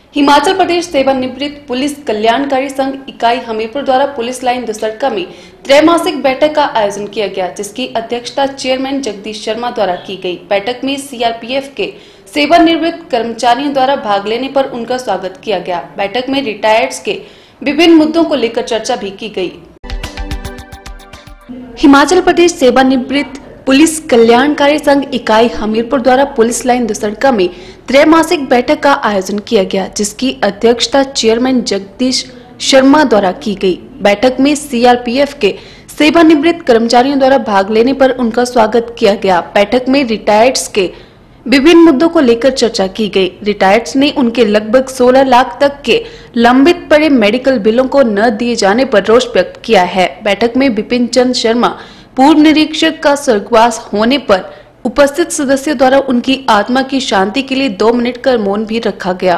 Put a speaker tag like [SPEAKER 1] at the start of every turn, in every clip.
[SPEAKER 1] हिमाचल प्रदेश सेवानिवृत्त पुलिस कल्याणकारी संघ इकाई हमीरपुर द्वारा पुलिस लाइन दुसरका में त्रैमासिक बैठक का आयोजन किया गया, जिसकी अध्यक्षता चेयरमैन जगदीश शर्मा द्वारा की गई। बैठक में सीआरपीएफ के सेवानिवृत्त कर्मचारियों द्वारा भाग लेने पर उनका स्वागत किया गया। बैठक में रिटायर्ड्स के विभिन्न मुद्दों को लेकर चर्चा भी की गई। हिमाचल प्रदेश सेवानिवृत्त पुलिस कल्याणकारी संघ इकाई हमीरपुर द्वारा पुलिस लाइन दुसरका में त्रैमासिक बैठक का आयोजन किया गया, जिसकी अध्यक्षता चेयरमैन जगदीश शर्मा द्वारा की गई। बैठक में सीआरपीएफ के सेवानिवृत्त कर्मचारियों द्वारा भाग लेने पर उनका स्वागत किया गया। बैठक में रिटायर्ड्स के विभिन्न मुद्दों को लेकर चर्चा की गई। रिटायर्ड्स ने उनके लगभग 16 लाख तक के लंबित पड़े मेडिकल बिलों को न दिए जाने पर रोष व्यक्त किया है। बैठक में विपिन चंद शर्मा पूर्व निरीक्षक का स्वर्गवास होने पर उपस्थित सदस्यों द्वारा उनकी आत्मा की शांति के लिए 2 मिनट का मौन भी रखा गया।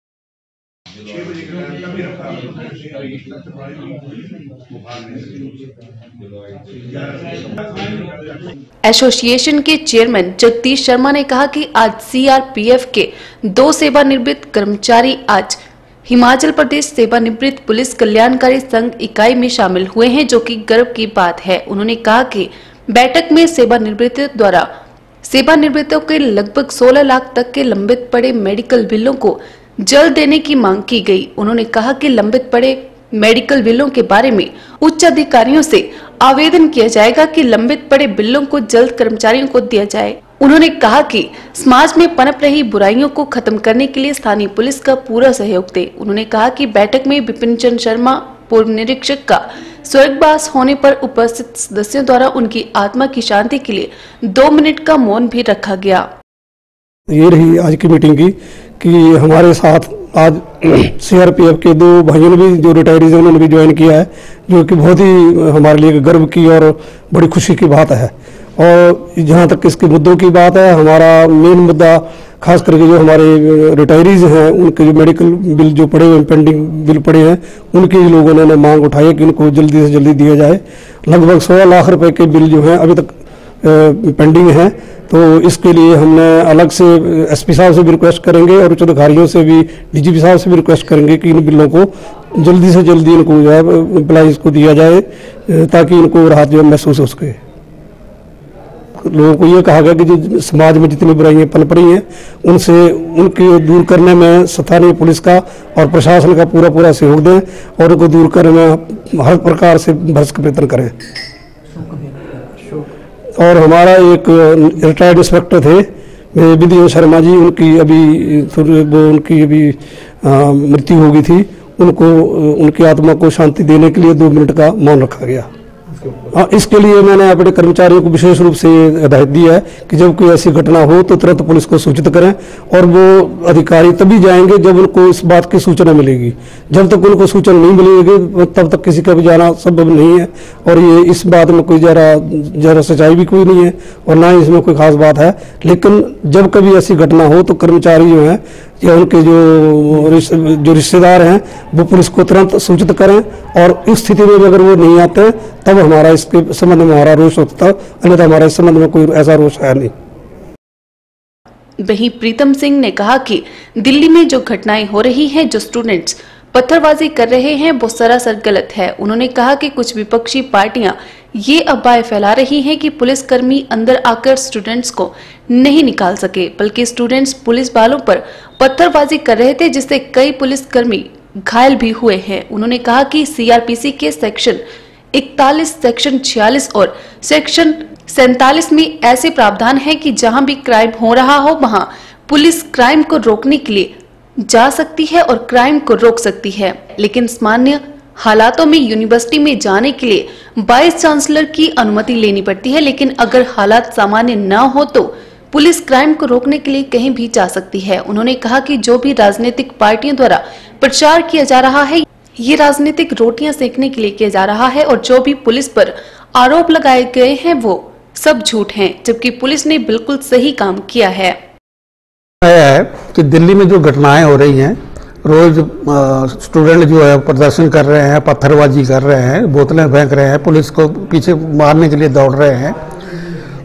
[SPEAKER 1] एसोसिएशन के चेयरमैन जगदीश शर्मा ने कहा कि आज सीआरपीएफ के 2 सेवानिवृत्त कर्मचारी आज हिमाचल प्रदेश सेवानिवृत्त पुलिस कल्याणकारी संघ इकाई में शामिल हुए हैं, जो कि गर्व की बात है। उन्होंने कहा कि बैठक में सेवानिवृत्तों द्वारा सेवानिवृत्तों के लगभग 16 लाख तक के लंबित पड़े मेडिकल बिलों को जल्द देने की मांग की गई। उन्होंने कहा कि लंबित पड़े मेडिकल बिलों के बारे में उच्च अधिकारियों से आवेदन किया जाएगा कि लंबित पड़े बिलों को जल्द कर्मचारियों को दिया जाए। उन्होंने कहा कि समाज में पनप रही बुराइयों को खत्म करने के लिए स्थानीय पुलिस का पूरा सहयोग दे। उन्होंने कहा कि बैठक में विपिन चंद शर्मा पूर्व निरीक्षक का स्वर्गवास होने पर उपस्थित सदस्यों द्वारा उनकी आत्मा की शांति के लिए 2 मिनट का मौन भी रखा गया।
[SPEAKER 2] ये रही आज की मीटिंग की कि हमारे साथ आज सीआरपीएफ के 2 भाइयों ने भी जो रिटायरीज उन्होंने भी ज्वाइन किया है, जो कि बहुत ही हमारे लिए गर्व की और बड़ी खुशी की बात है। और जहाँ तक इसके मुद्दों की बात है, हमारा मेन मुद्दा खास करके जो हमारे रिटायरीज हैं उनके जो मेडिकल बिल जो पड़े हुए पेंडिंग बिल पड़े हैं, उनके लोगों ने मांग उठाई कि उनको जल्दी से जल्दी दिया जाए। लगभग 16 लाख रुपए के बिल जो हैं अभी तक पेंडिंग है, तो इसके लिए हमने अलग से एसपी साहब से भी रिक्वेस्ट करेंगे और उच्च अधिकारियों से भी, डीजीपी साहब से भी रिक्वेस्ट करेंगे कि इन बिलों को जल्दी से जल्दी इनको जो है एम्प्लॉइज को दिया जाए, ताकि इनको राहत जो महसूस हो सके। लोगों को ये कहा गया कि जो समाज में जितनी बुराइयां पनप रही हैं उनसे उनके दूर करने में स्थानीय पुलिस का और प्रशासन का पूरा सहयोग दें और उनको दूर करने में हर प्रकार से भरसक प्रयत्न करें। और हमारा एक रिटायर्ड इंस्पेक्टर थे विपिन शर्मा जी, उनकी अभी मृत्यु हो गई थी। उनको उनकी आत्मा को शांति देने के लिए 2 मिनट का मौन रखा गया। हाँ, इसके लिए मैंने अपने कर्मचारियों को विशेष रूप से हिदायत दी है कि जब कोई ऐसी घटना हो तो तुरंत पुलिस को सूचित करें, और वो अधिकारी तभी जाएंगे जब उनको इस बात की सूचना मिलेगी। जब तक उनको सूचना नहीं मिलेगी तब तक किसी का भी जाना संभव नहीं है। और ये इस बात में कोई जरा सच्चाई भी कोई नहीं है और ना ही इसमें कोई खास बात है। लेकिन जब कभी ऐसी घटना हो तो कर्मचारी जो है या उनके जो रिश्तेदार हैं वो पुलिस को तुरंत सूचित करें, और इस स्थिति में अगर वो नहीं आते तब हमारा इसके संबंध में हमारा रोष होता है, अन्यथा हमारा इस संबंध में कोई ऐसा रोष है नहीं।
[SPEAKER 1] वहीं प्रीतम सिंह ने कहा कि दिल्ली में जो घटनाएं हो रही हैं, जो स्टूडेंट्स पत्थरबाजी कर रहे हैं, वो सरासर गलत है। उन्होंने कहा कि कुछ विपक्षी पार्टियां ये अफवाहें फैला रही हैं कि पुलिसकर्मी अंदर आकर स्टूडेंट्स को नहीं निकाल सके, बल्कि स्टूडेंट्स पुलिस वालों पर पत्थरबाजी कर रहे थे, जिससे कई पुलिसकर्मी घायल भी हुए हैं। उन्होंने कहा कि सीआरपीसी के सेक्शन 41, सेक्शन 46 और सेक्शन 47 में ऐसे प्रावधान है कि जहां भी क्राइम हो रहा हो वहां पुलिस क्राइम को रोकने के लिए जा सकती है और क्राइम को रोक सकती है। लेकिन सामान्य हालातों में यूनिवर्सिटी में जाने के लिए वाइस चांसलर की अनुमति लेनी पड़ती है, लेकिन अगर हालात सामान्य न हो तो पुलिस क्राइम को रोकने के लिए कहीं भी जा सकती है। उन्होंने कहा कि जो भी राजनीतिक पार्टियों द्वारा प्रचार किया जा रहा है, ये राजनीतिक रोटियां सेकने के लिए किया जा रहा है, और जो भी पुलिस पर आरोप लगाए गए हैं वो सब झूठ हैं, जबकि पुलिस ने बिल्कुल सही काम किया है।
[SPEAKER 3] कि दिल्ली में जो घटनाएं हो रही हैं, रोज स्टूडेंट जो है प्रदर्शन कर रहे हैं, पत्थरबाजी कर रहे हैं, बोतलें फेंक रहे हैं, पुलिस को पीछे मारने के लिए दौड़ रहे हैं,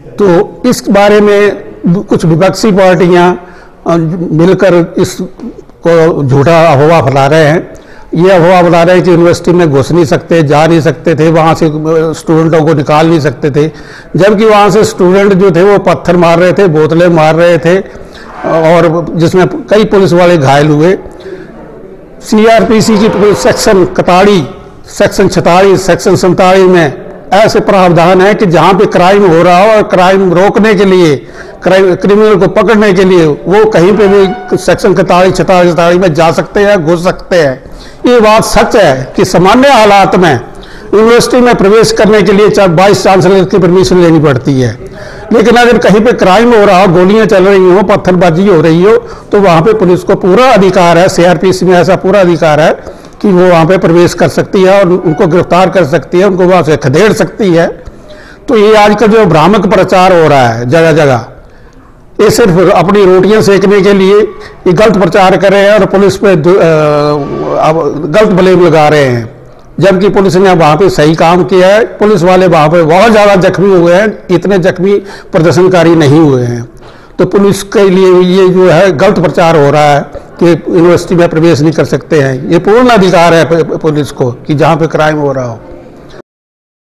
[SPEAKER 3] तो इस बारे में कुछ विपक्षी पार्टियां मिलकर इस को झूठा अफवाह फैला रहे हैं। ये अफवाह बता रहे हैं कि यूनिवर्सिटी में घुस नहीं सकते, जा नहीं सकते थे, वहाँ से स्टूडेंटों को निकाल नहीं सकते थे, जबकि वहाँ से स्टूडेंट जो थे वो पत्थर मार रहे थे, बोतलें मार रहे थे, और जिसमें कई पुलिस वाले घायल हुए। सीआरपीसी की सेक्शन 41, सेक्शन 46, सेक्शन 47 में ऐसे प्रावधान है कि जहाँ पे क्राइम हो रहा हो और क्राइम रोकने के लिए, क्रिमिनल को पकड़ने के लिए वो कहीं पे भी सेक्शन 41, 46 में जा सकते हैं, घुस सकते हैं। ये बात सच है कि सामान्य हालात में यूनिवर्सिटी में प्रवेश करने के लिए चाहे वाइस चांसलर की परमिशन लेनी पड़ती है, लेकिन अगर कहीं पे क्राइम हो रहा हो, गोलियां चल रही हो, पत्थरबाजी हो रही हो, तो वहाँ पे पुलिस को पूरा अधिकार है, सीआरपीसी में ऐसा पूरा अधिकार है कि वो वहाँ पे प्रवेश कर सकती है और उनको गिरफ्तार कर सकती है, उनको वहाँ से खदेड़ सकती है। तो ये आज का जो भ्रामक प्रचार हो रहा है जगह जगह, ये सिर्फ अपनी रोटियां सेकने के लिए ये गलत प्रचार कर रहे हैं और पुलिस पे गलत ब्लेम लगा रहे हैं, जबकि पुलिस ने वहाँ पे सही काम किया है। पुलिस वाले वहाँ पे बहुत ज़्यादा जख्मी हुए हैं, इतने जख्मी प्रदर्शनकारी नहीं हुए हैं। तो पुलिस के लिए ये जो है गलत प्रचार हो रहा है कि यूनिवर्सिटी में प्रवेश नहीं कर सकते हैं। ये पूर्ण अधिकार है पुलिस को कि जहाँ पे क्राइम हो रहा हो।